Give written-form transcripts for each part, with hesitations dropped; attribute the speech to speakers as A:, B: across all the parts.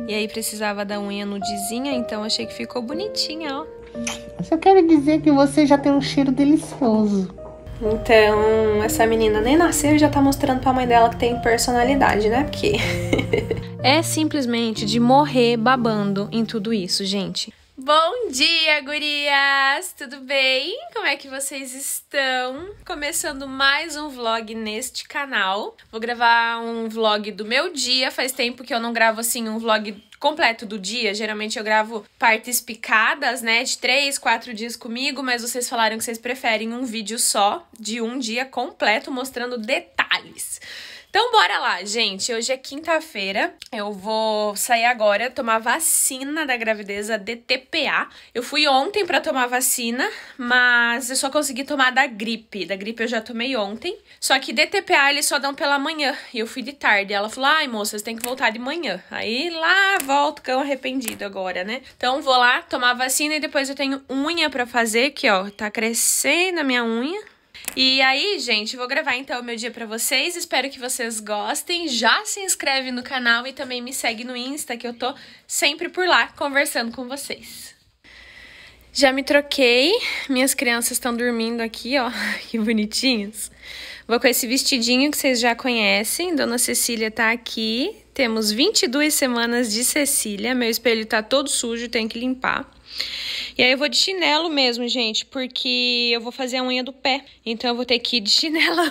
A: E aí precisava da unha nudezinha, então achei que ficou bonitinha, ó.
B: Só quero dizer que você já tem um cheiro delicioso.
A: Então, essa menina nem nasceu e já tá mostrando pra mãe dela que tem personalidade, né? Porque é simplesmente de morrer babando em tudo isso, gente. Bom dia, gurias! Tudo bem? Como é que vocês estão? Começando mais um vlog neste canal. Vou gravar um vlog do meu dia. Faz tempo que eu não gravo, assim, um vlog completo do dia. Geralmente eu gravo partes picadas, né, de 3, 4 dias comigo, mas vocês falaram que vocês preferem um vídeo só, de um dia completo, mostrando detalhes. Então bora lá, gente. Hoje é quinta-feira, eu vou sair agora tomar vacina da gravidez, a DTPA. Eu fui ontem pra tomar vacina, mas eu só consegui tomar da gripe. Da gripe eu já tomei ontem, só que DTPA eles só dão pela manhã, e eu fui de tarde. Ela falou, ai moça, você tem que voltar de manhã. Aí lá volto, cão arrependido agora, né? Então vou lá tomar vacina e depois eu tenho unha pra fazer, aqui ó, tá crescendo a minha unha. E aí, gente, vou gravar então o meu dia pra vocês, espero que vocês gostem, já se inscreve no canal e também me segue no Insta, que eu tô sempre por lá, conversando com vocês. Já me troquei, minhas crianças estão dormindo aqui, ó, que bonitinhos. Vou com esse vestidinho que vocês já conhecem, Dona Cecília tá aqui, temos 22 semanas de Cecília, meu espelho tá todo sujo, tenho que limpar. E aí eu vou de chinelo mesmo, gente, porque eu vou fazer a unha do pé. Então eu vou ter que ir de chinelo.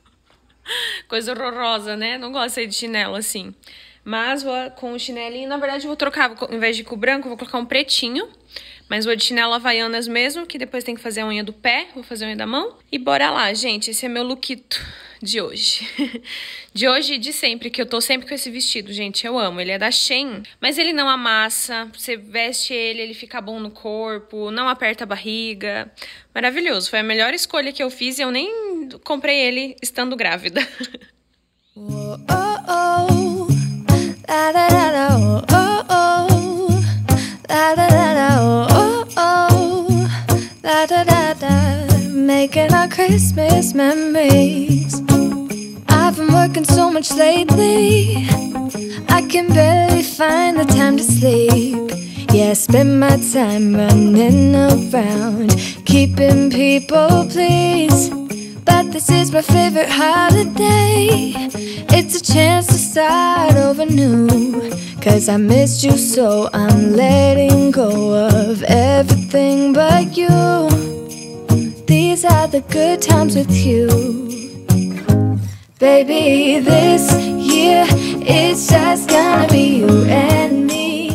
A: Coisa horrorosa, né? Não gosto de ir de chinelo assim. Mas vou com o chinelinho, na verdade eu vou trocar, ao invés de ir com o branco, eu vou colocar um pretinho. Mas vou de chinelo Havaianas mesmo, que depois tem que fazer a unha do pé, vou fazer a unha da mão. E bora lá, gente, esse é meu lookito de hoje. De hoje e de sempre, que eu tô sempre com esse vestido, gente, eu amo. Ele é da Shein, mas ele não amassa, você veste ele, ele fica bom no corpo, não aperta a barriga. Maravilhoso, foi a melhor escolha que eu fiz e eu nem comprei ele estando grávida. Oh, oh, oh. La, la, la, la, oh, oh, oh. La, la, la, la, oh, oh, oh. La, da, da, da. Making our Christmas memories. I've been working so much lately, I can barely find the time to sleep. Yeah, I spend my time running around, keeping people pleased. But this is my favorite holiday. It's a chance to start over new, 'cause I missed you so I'm letting go of everything but you. These are the good times with you. Baby, this year it's just gonna be you and me.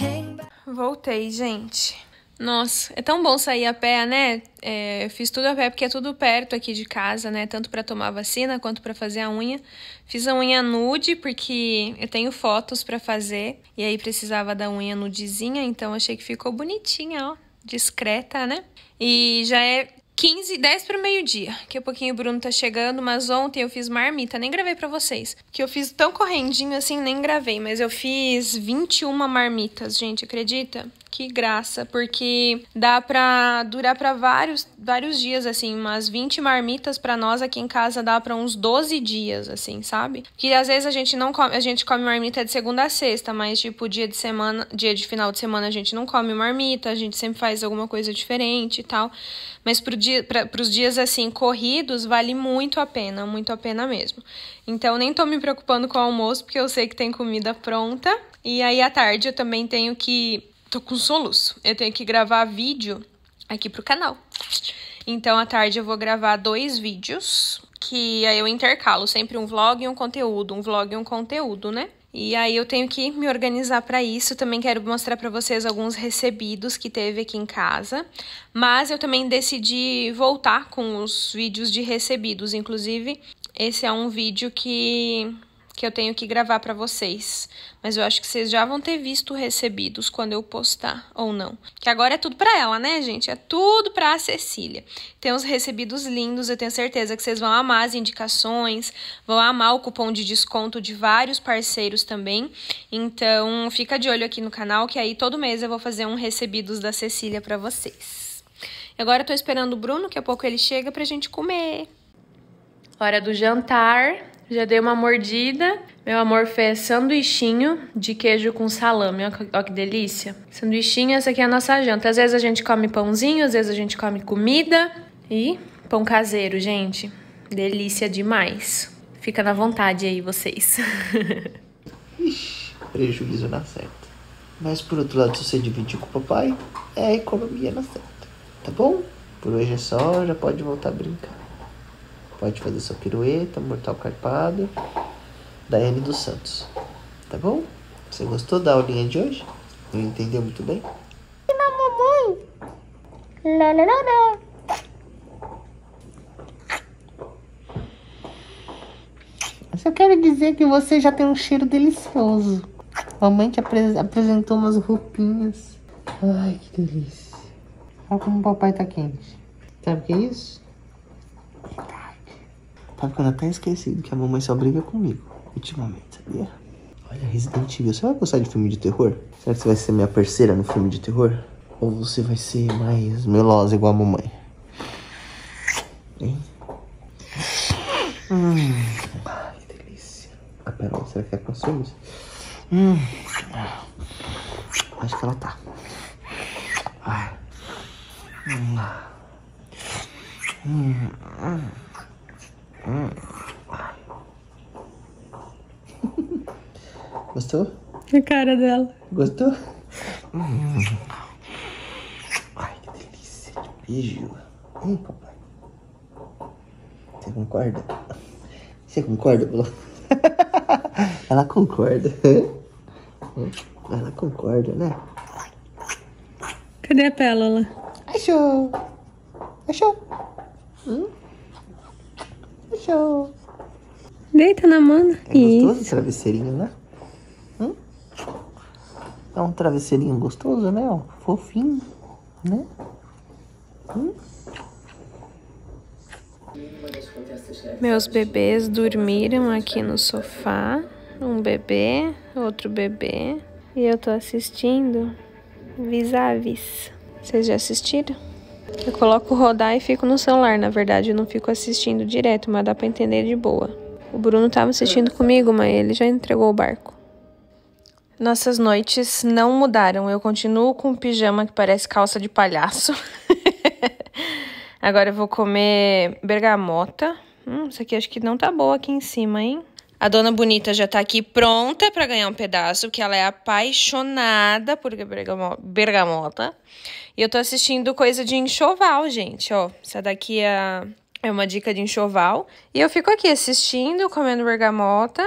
A: Voltei, gente. Nossa, é tão bom sair a pé, né? Eu fiz tudo a pé porque é tudo perto aqui de casa, né? Tanto pra tomar vacina quanto pra fazer a unha. Fiz a unha nude porque eu tenho fotos pra fazer. E aí precisava da unha nudezinha, então achei que ficou bonitinha, ó. Discreta, né? E já é 10 para o meio-dia. Daqui a pouquinho o Bruno tá chegando, mas ontem eu fiz marmita, nem gravei pra vocês. Que eu fiz tão correndinho assim, nem gravei, mas eu fiz 21 marmitas, gente, acredita? Que graça, porque dá pra durar pra vários dias, assim, umas 20 marmitas pra nós aqui em casa dá pra uns 12 dias, assim, sabe? Que às vezes a gente não come, a gente come marmita de segunda a sexta, mas tipo, dia de final de semana a gente não come marmita, a gente sempre faz alguma coisa diferente e tal. Mas pros dias, assim, corridos, vale muito a pena mesmo. Então, nem tô me preocupando com o almoço, porque eu sei que tem comida pronta. E aí, à tarde, eu também tenho que... Tô com soluço. Eu tenho que gravar vídeo aqui pro canal. Então, à tarde, eu vou gravar 2 vídeos, que aí eu intercalo sempre um vlog e um conteúdo, né? E aí eu tenho que me organizar para isso. Também quero mostrar para vocês alguns recebidos que teve aqui em casa. Mas eu também decidi voltar com os vídeos de recebidos. Inclusive, esse é um vídeo que eu tenho que gravar para vocês. Mas eu acho que vocês já vão ter visto recebidos quando eu postar, ou não. Que agora é tudo para ela, né, gente? É tudo para a Cecília. Tem uns recebidos lindos, eu tenho certeza que vocês vão amar as indicações, vão amar o cupom de desconto de vários parceiros também. Então, fica de olho aqui no canal, que aí todo mês eu vou fazer um recebidos da Cecília para vocês. Agora eu tô esperando o Bruno, daqui a pouco ele chega pra gente comer. Hora do jantar. Já dei uma mordida. Meu amor fez sanduichinho de queijo com salame. Olha que delícia. Sanduichinho, essa aqui é a nossa janta. Às vezes a gente come pãozinho, às vezes a gente come comida. E pão caseiro, gente. Delícia demais. Fica na vontade aí, vocês.
C: Ixi, prejuízo na certa. Mas por outro lado, se você dividir com o papai, é a economia na certa. Tá bom? Por hoje é só, já pode voltar a brincar. Pode fazer sua pirueta, mortal carpado, Daiane dos Santos. Tá bom? Você gostou da aulinha de hoje? Não entendeu muito bem?
B: Mamãe. Lá, lá, lá, lá. Eu quero dizer que você já tem um cheiro delicioso. Mamãe te apresentou umas roupinhas. Ai, que delícia. Olha como o papai tá quente. Sabe o que é isso?
C: Sabe que eu até esquecido que a mamãe só briga comigo ultimamente, sabia? Olha, Resident Evil, você vai gostar de filme de terror? Será que você vai ser minha parceira no filme de terror? Ou você vai ser mais melosa igual a mamãe? Hein? Ai, que delícia. Ah, pera, será que é com ciúmes? Acho que ela tá. Ai. Gostou?
A: A cara dela.
C: Gostou? Ai, que delícia de beijo. Papai. Você concorda? Você concorda, Bula? Ela concorda. Ela concorda, né?
A: Cadê a pérola?
B: Achou. Achou. Achou.
A: Deita na mana.
C: É gostoso esse travesseirinho, né? É um travesseirinho gostoso, né? Ó, fofinho, né?
A: Meus bebês dormiram aqui no sofá. Um bebê, outro bebê. E eu tô assistindo Vis-a-Vis. Vocês já assistiram? Eu coloco rodar e fico no celular. Na verdade, eu não fico assistindo direto, mas dá pra entender de boa. O Bruno tava assistindo comigo, mas ele já entregou o barco. Nossas noites não mudaram. Eu continuo com um pijama que parece calça de palhaço. Agora eu vou comer bergamota. Isso aqui acho que não tá boa aqui em cima, hein? A dona Bonita já tá aqui pronta pra ganhar um pedaço, que ela é apaixonada por bergamota. E eu tô assistindo coisa de enxoval, gente, ó. Essa daqui é uma dica de enxoval. E eu fico aqui assistindo, comendo bergamota.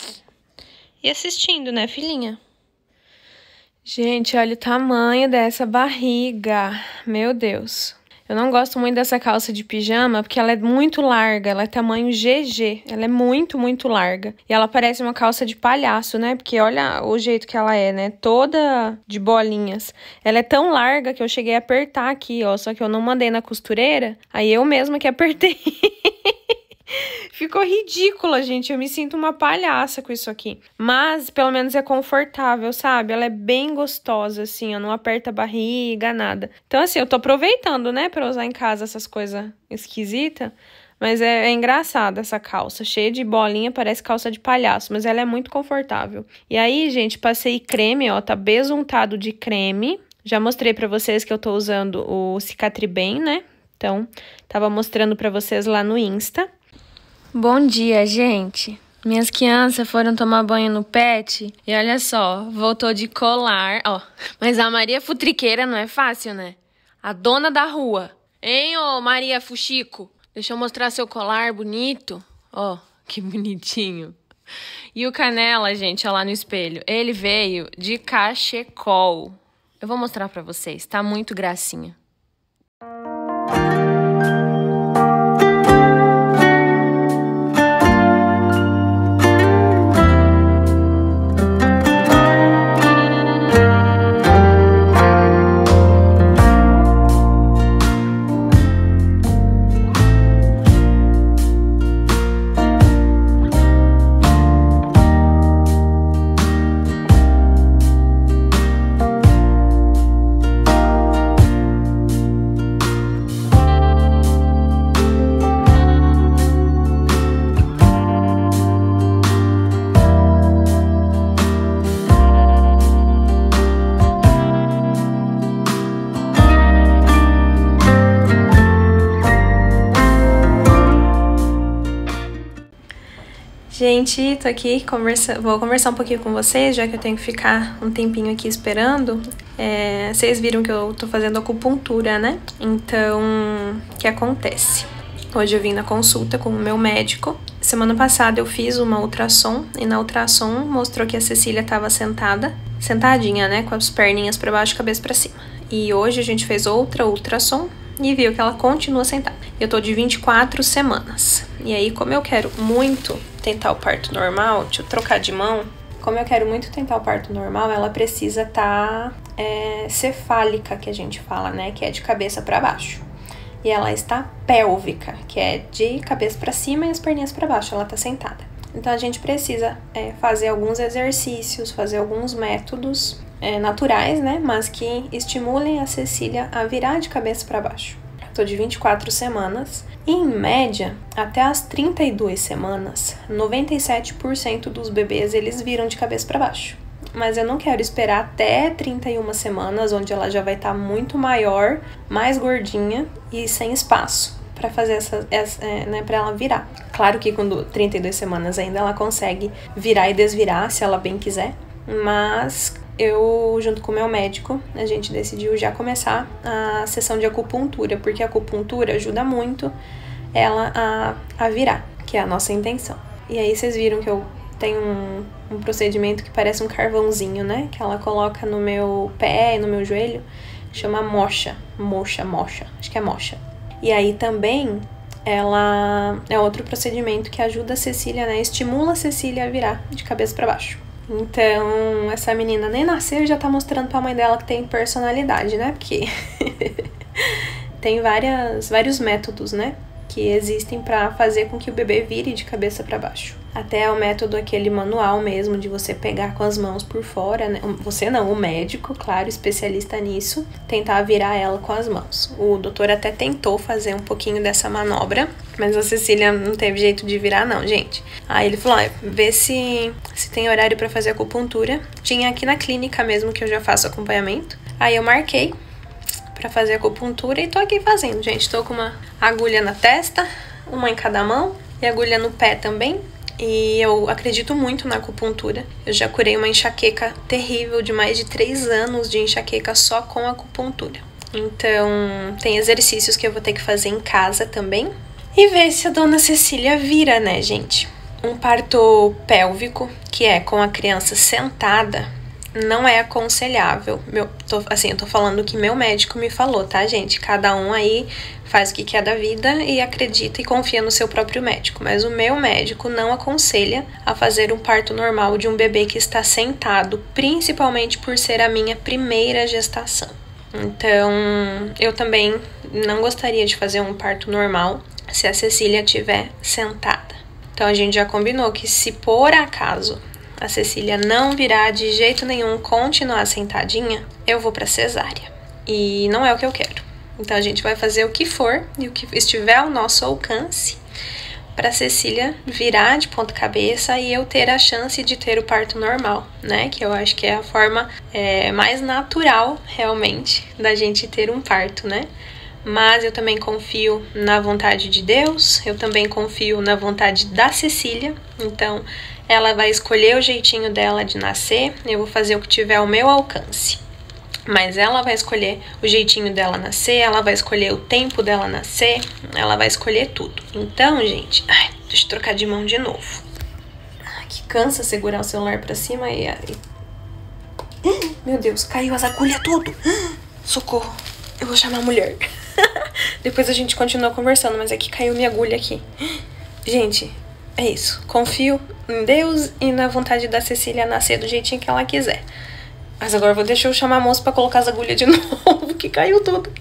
A: E assistindo, né, filhinha? Gente, olha o tamanho dessa barriga. Meu Deus. Eu não gosto muito dessa calça de pijama porque ela é muito larga, ela é tamanho GG, ela é muito, muito larga. E ela parece uma calça de palhaço, né? Porque olha o jeito que ela é, né? Toda de bolinhas. Ela é tão larga que eu cheguei a apertar aqui, ó. Só que eu não mandei na costureira, aí eu mesma que apertei. Ficou ridícula, gente. Eu me sinto uma palhaça com isso aqui. Mas, pelo menos é confortável, sabe? Ela é bem gostosa, assim. Não aperta a barriga, nada. Então, assim, eu tô aproveitando, né? Pra usar em casa essas coisas esquisitas. Mas é engraçada essa calça. Cheia de bolinha, parece calça de palhaço. Mas ela é muito confortável. E aí, gente, passei creme, ó. Tá besuntado de creme. Já mostrei pra vocês que eu tô usando o Cicatribem, né? Então, tava mostrando pra vocês lá no Insta. Bom dia, gente. Minhas crianças foram tomar banho no pet e olha só, voltou de colar, ó. Mas a Maria Futriqueira não é fácil, né? A dona da rua. Hein, ô Maria Fuxico? Deixa eu mostrar seu colar bonito. Ó, que bonitinho. E o Canela, gente, ó lá no espelho. Ele veio de cachecol. Eu vou mostrar pra vocês, tá muito gracinha. Gente, tô aqui, vou conversar um pouquinho com vocês, já que eu tenho que ficar um tempinho aqui esperando. Vocês viram que eu tô fazendo acupuntura, né? Então, o que acontece? Hoje eu vim na consulta com o meu médico. Semana passada eu fiz uma ultrassom e na ultrassom mostrou que a Cecília tava sentadinha, né? Com as perninhas pra baixo e cabeça pra cima. E hoje a gente fez outra ultrassom e viu que ela continua sentada. Eu tô de 24 semanas. E aí, como eu quero muito tentar o parto normal, deixa eu trocar de mão. Como eu quero muito tentar o parto normal, ela precisa estar cefálica, que a gente fala, né? Que é de cabeça pra baixo. E ela está pélvica, que é de cabeça pra cima e as perninhas pra baixo, ela tá sentada. Então a gente precisa fazer alguns exercícios, fazer alguns métodos naturais, né? Mas que estimulem a Cecília a virar de cabeça pra baixo. Eu tô de 24 semanas e, em média, até as 32 semanas, 97% dos bebês eles viram de cabeça pra baixo. Mas eu não quero esperar até 31 semanas, onde ela já vai estar muito maior, mais gordinha e sem espaço para fazer né, para ela virar. Claro que com 32 semanas ainda ela consegue virar e desvirar, se ela bem quiser, mas eu, junto com o meu médico, a gente decidiu já começar a sessão de acupuntura, porque a acupuntura ajuda muito ela a virar, que é a nossa intenção. E aí vocês viram que eu tenho um procedimento que parece um carvãozinho, né? Que ela coloca no meu pé e no meu joelho, chama mocha, acho que é mocha. E aí também ela é outro procedimento que ajuda a Cecília, né? Estimula a Cecília a virar de cabeça pra baixo. Então, essa menina nem nasceu e já tá mostrando pra mãe dela que tem personalidade, né? Porque tem vários métodos, né? Que existem para fazer com que o bebê vire de cabeça para baixo. Até o método aquele manual mesmo, de você pegar com as mãos por fora, né? Você não, o médico, claro, especialista nisso, tentar virar ela com as mãos. O doutor até tentou fazer um pouquinho dessa manobra, mas a Cecília não teve jeito de virar não, gente. Aí ele falou, vê se tem horário para fazer acupuntura. Tinha aqui na clínica mesmo, que eu já faço acompanhamento. Aí eu marquei pra fazer acupuntura e tô aqui fazendo, gente. Tô com uma agulha na testa, uma em cada mão e agulha no pé também. E eu acredito muito na acupuntura. Eu já curei uma enxaqueca terrível de mais de 3 anos de enxaqueca só com acupuntura. Então, tem exercícios que eu vou ter que fazer em casa também. E ver se a dona Cecília vira, né, gente? Um parto pélvico, que é com a criança sentada, não é aconselhável. Eu tô falando o que meu médico me falou, tá, gente? Cada um aí faz o que quer da vida e acredita e confia no seu próprio médico. Mas o meu médico não aconselha a fazer um parto normal de um bebê que está sentado, principalmente por ser a minha primeira gestação. Então, eu também não gostaria de fazer um parto normal se a Cecília estiver sentada. Então, a gente já combinou que, se por acaso a Cecília não virar de jeito nenhum, continuar sentadinha, eu vou pra cesárea. E não é o que eu quero. Então a gente vai fazer o que for e o que estiver ao nosso alcance pra Cecília virar de ponta cabeça e eu ter a chance de ter o parto normal, né? Que eu acho que é a forma mais natural, realmente, da gente ter um parto, né? Mas eu também confio na vontade de Deus, eu também confio na vontade da Cecília. Então, ela vai escolher o jeitinho dela de nascer, eu vou fazer o que tiver ao meu alcance. Mas ela vai escolher o jeitinho dela nascer, ela vai escolher o tempo dela nascer, ela vai escolher tudo. Então, gente, deixa eu trocar de mão de novo. Que cansa segurar o celular pra cima e... Meu Deus, caiu as agulhas tudo. Socorro, eu vou chamar a mulher. Depois a gente continua conversando, mas aqui caiu minha agulha aqui. Gente, é isso. Confio em Deus e na vontade da Cecília nascer do jeitinho que ela quiser. Mas agora vou deixar eu chamar a moça pra colocar as agulhas de novo, que caiu tudo.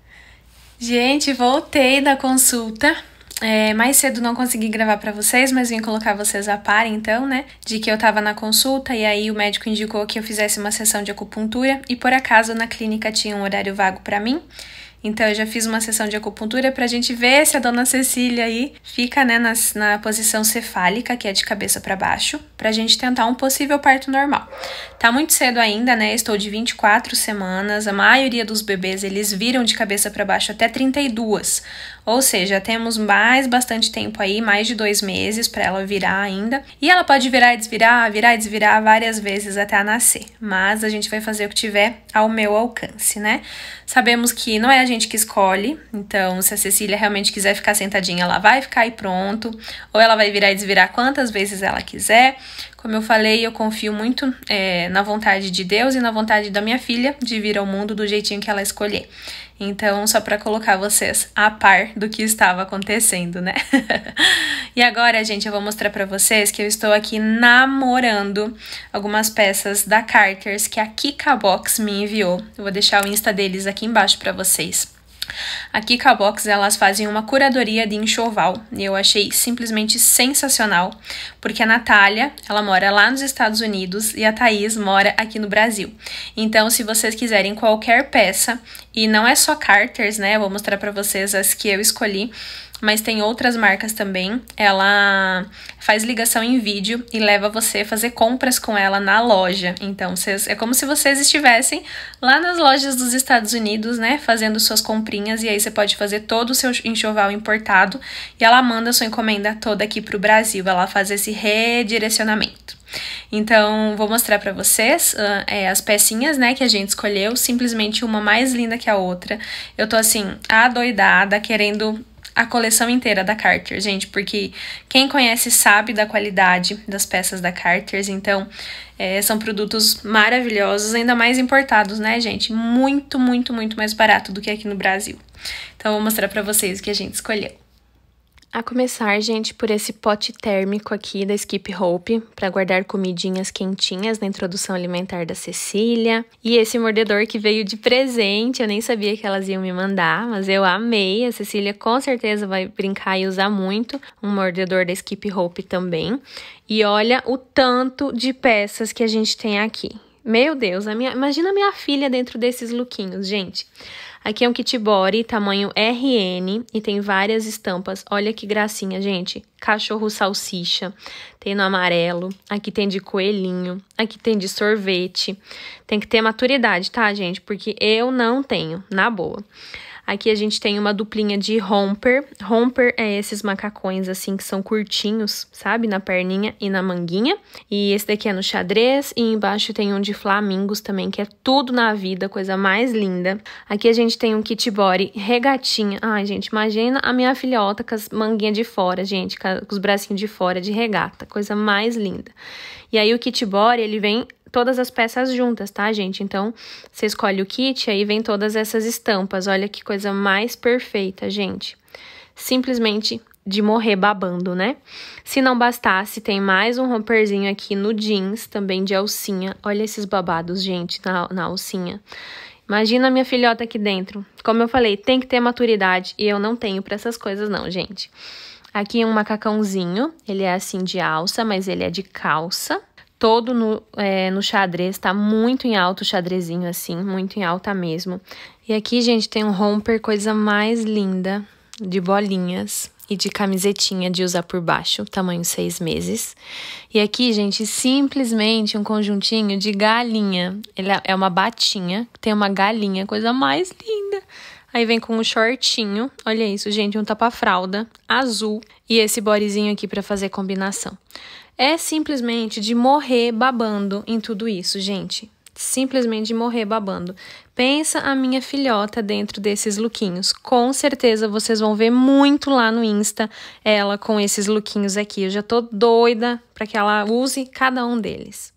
A: Gente, voltei da consulta. Mais cedo não consegui gravar pra vocês, mas vim colocar vocês a par, então, né? De que eu tava na consulta e aí o médico indicou que eu fizesse uma sessão de acupuntura. E por acaso na clínica tinha um horário vago pra mim. Então eu já fiz uma sessão de acupuntura pra gente ver se a dona Cecília aí fica, né, na posição cefálica, que é de cabeça pra baixo, pra gente tentar um possível parto normal. Tá muito cedo ainda, né? Estou de 24 semanas, a maioria dos bebês eles viram de cabeça pra baixo até 32. Ou seja, temos bastante tempo aí, mais de 2 meses para ela virar ainda. E ela pode virar e desvirar várias vezes até nascer. Mas a gente vai fazer o que tiver ao meu alcance, né? Sabemos que não é a gente que escolhe, então se a Cecília realmente quiser ficar sentadinha, ela vai ficar e pronto. Ou ela vai virar e desvirar quantas vezes ela quiser. Como eu falei, eu confio muito na vontade de Deus e na vontade da minha filha de vir ao mundo do jeitinho que ela escolher. Então, só para colocar vocês a par do que estava acontecendo, né? E agora, gente, eu vou mostrar para vocês que eu estou aqui namorando algumas peças da Carter's que a Kika Box me enviou. Eu vou deixar o Insta deles aqui embaixo para vocês. A Kika Box, elas fazem uma curadoria de enxoval e eu achei simplesmente sensacional, porque a Natália, ela mora lá nos Estados Unidos e a Thaís mora aqui no Brasil. Então, se vocês quiserem qualquer peça, e não é só Carter's, né, eu vou mostrar pra vocês as que eu escolhi, mas tem outras marcas também. Ela faz ligação em vídeo e leva você a fazer compras com ela na loja. Então, é como se vocês estivessem lá nas lojas dos Estados Unidos, né, fazendo suas comprinhas, e aí você pode fazer todo o seu enxoval importado e ela manda a sua encomenda toda aqui pro Brasil. Ela faz esse redirecionamento. Então, vou mostrar pra vocês as pecinhas, né, que a gente escolheu, simplesmente uma mais linda que a outra. Eu tô, assim, adoidada, querendo a coleção inteira da Carter's, gente, porque quem conhece sabe da qualidade das peças da Carter's, então são produtos maravilhosos, ainda mais importados, né, gente? Muito, muito, muito mais barato do que aqui no Brasil. Então, eu vou mostrar pra vocês o que a gente escolheu. A começar, gente, por esse pote térmico aqui da Skip Hope, para guardar comidinhas quentinhas na introdução alimentar da Cecília. E esse mordedor que veio de presente, eu nem sabia que elas iam me mandar, mas eu amei. A Cecília com certeza vai brincar e usar muito. Um mordedor da Skip Hope também. E olha o tanto de peças que a gente tem aqui. Meu Deus, imagina a minha filha dentro desses lookinhos, gente. Aqui é um kit body, tamanho RN, e tem várias estampas. Olha que gracinha, gente. Cachorro salsicha, tem no amarelo, aqui tem de coelhinho, aqui tem de sorvete. Tem que ter maturidade, tá, gente? Porque eu não tenho, na boa. Aqui a gente tem uma duplinha de romper. Romper é esses macacões, assim, que são curtinhos, sabe? Na perninha e na manguinha. E esse daqui é no xadrez. E embaixo tem um de flamingos também, que é tudo na vida, coisa mais linda. Aqui a gente tem um kit body regatinha. Ai, gente, imagina a minha filhota com as manguinhas de fora, gente, com os bracinhos de fora de regata. Coisa mais linda. E aí o kit body, ele vem todas as peças juntas, tá, gente? Então, você escolhe o kit, aí vem todas essas estampas. Olha que coisa mais perfeita, gente. Simplesmente de morrer babando, né? Se não bastasse, tem mais um romperzinho aqui no jeans, também de alcinha. Olha esses babados, gente, na alcinha. Imagina a minha filhota aqui dentro. Como eu falei, tem que ter maturidade, e eu não tenho pra essas coisas não, gente. Aqui um macacãozinho, ele é assim de alça, mas ele é de calça. Todo no xadrez, tá muito em alto o xadrezinho assim, muito em alta mesmo. E aqui, gente, tem um romper, coisa mais linda, de bolinhas e de camisetinha de usar por baixo, tamanho 6 meses. E aqui, gente, simplesmente um conjuntinho de galinha. Ele é uma batinha, tem uma galinha, coisa mais linda. Aí vem com um shortinho, olha isso, gente, um tapa-fralda azul e esse bodyzinho aqui pra fazer combinação. É simplesmente de morrer babando em tudo isso, gente. Simplesmente de morrer babando. Pensa a minha filhota dentro desses lookinhos. Com certeza vocês vão ver muito lá no Insta ela com esses lookinhos aqui. Eu já tô doida para que ela use cada um deles.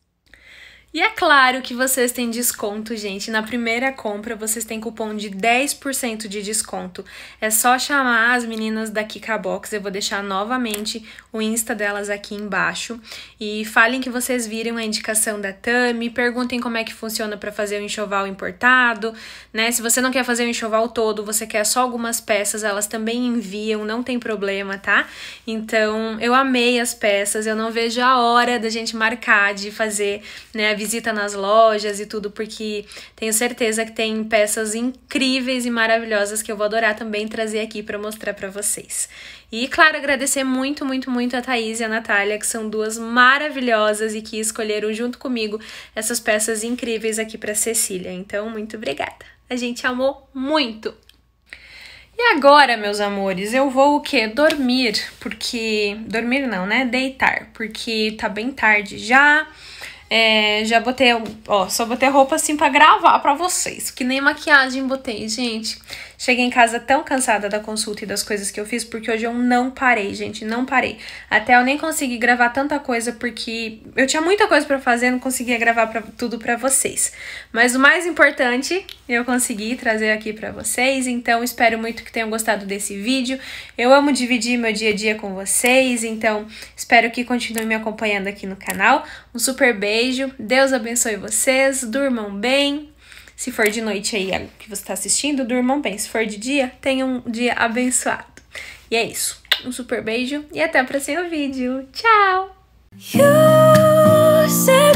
A: E é claro que vocês têm desconto, gente. Na primeira compra, vocês têm cupom de 10% de desconto. É só chamar as meninas da Kika Box. Eu vou deixar novamente o Insta delas aqui embaixo. E falem que vocês viram a indicação da Tami. Perguntem como é que funciona para fazer o enxoval importado, né? Se você não quer fazer o enxoval todo, você quer só algumas peças, elas também enviam, não tem problema, tá? Então, eu amei as peças. Eu não vejo a hora da gente marcar de fazer, né, a visita nas lojas e tudo, porque tenho certeza que tem peças incríveis e maravilhosas que eu vou adorar também trazer aqui para mostrar para vocês. E, claro, agradecer muito, muito, muito a Thaís e a Natália, que são duas maravilhosas e que escolheram junto comigo essas peças incríveis aqui para Cecília. Então, muito obrigada. A gente amou muito! E agora, meus amores, eu vou o quê? Dormir, porque... Dormir não, né? Deitar, porque tá bem tarde já. Já botei, ó, só botei roupa assim pra gravar pra vocês, que nem maquiagem botei, gente. Cheguei em casa tão cansada da consulta e das coisas que eu fiz, porque hoje eu não parei, gente, não parei. Até eu nem consegui gravar tanta coisa, porque eu tinha muita coisa pra fazer, não conseguia gravar tudo pra vocês. Mas o mais importante, eu consegui trazer aqui pra vocês, então espero muito que tenham gostado desse vídeo. Eu amo dividir meu dia a dia com vocês, então espero que continuem me acompanhando aqui no canal. Um super beijo, Deus abençoe vocês, durmam bem. Se for de noite aí que você está assistindo, durmam bem. Se for de dia, tenham um dia abençoado. E é isso. Um super beijo e até o próximo vídeo. Tchau!